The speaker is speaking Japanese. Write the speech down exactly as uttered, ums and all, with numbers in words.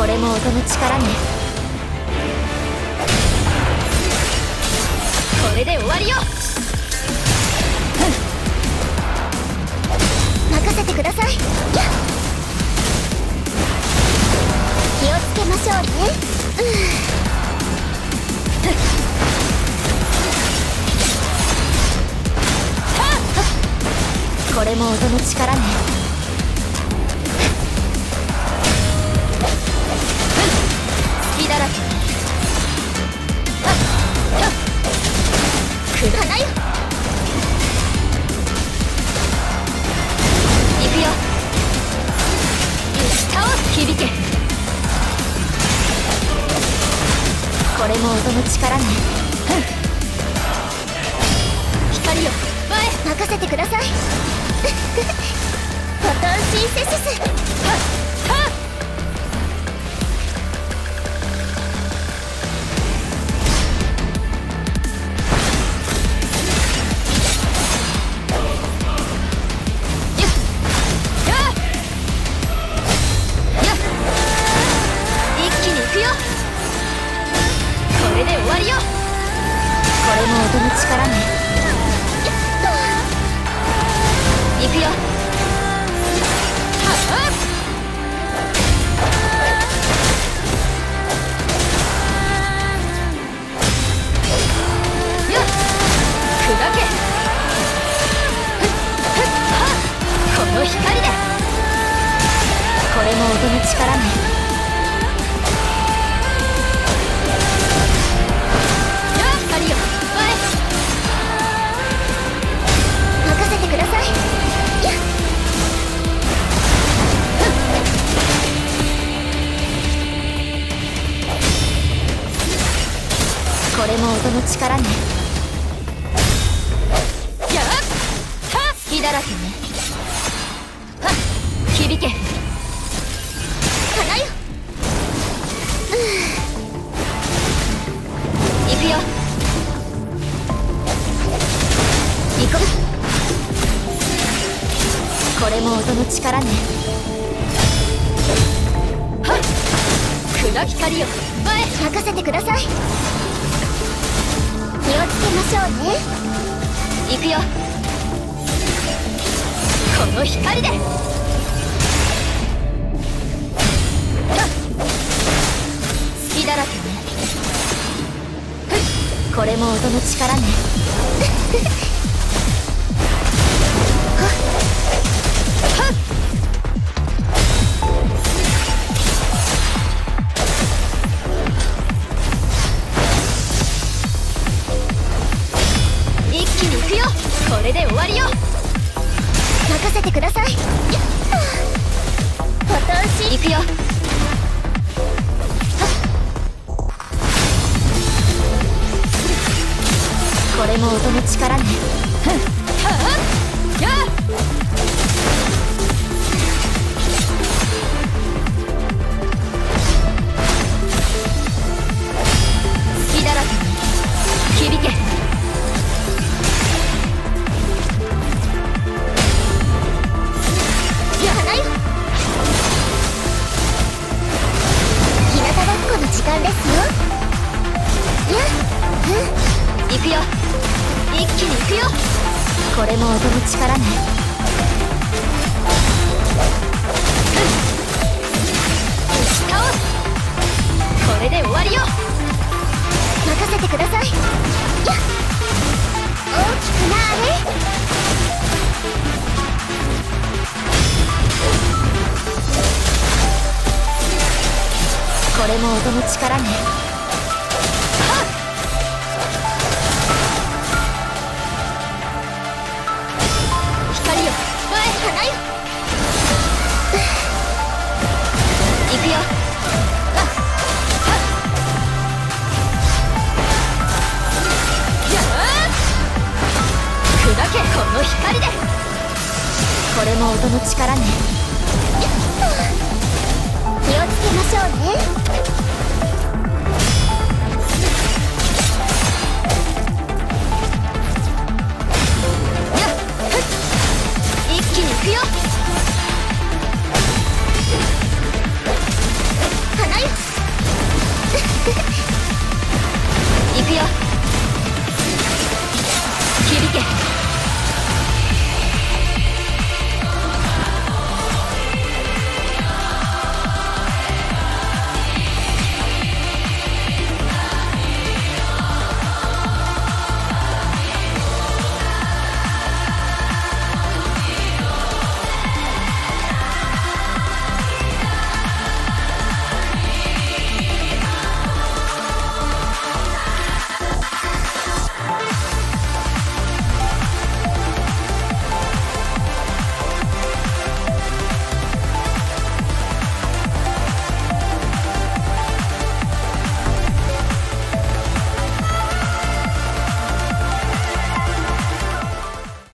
れも音の力ね。これで終わりよ。任せてください。気をつけましょうね。これも音の力ね。隙だらけね。くだらよ。行くよ。下を響け。これも音の力ね。光よ前任せてください。フォトンシンセシス。はっはっ。一気に行くよ。これで終わりよ。これも音の力ね。行くよ。はっはっ。よっ砕け。この光で。これも音の力ね。光よ前任せてください。これも音の力ね。やっはっ隙だらけね。はっ響け。花よ。行くよ。行こう。これも音の力ね。はっ砕光よ前任せてください。気をつけましょうね。行くよ。この光で。隙だらけね。これも音の力ね。はっこれで終わりよ。任せてください。フォトンシン行くよ。これも音の力ね。はっやっ隙だらけね。響け。時間ですよ。やっ、うん、行くよ。一気に行くよ。これも音の力ね。打ち倒す。これで終わりよ。任せてください。やっ大きくなーれ。これも音の力ね。はっ光よ前花よ。行くよ。はっはっやー砕けこの光で。これも音の力ね。気をつけましょうね。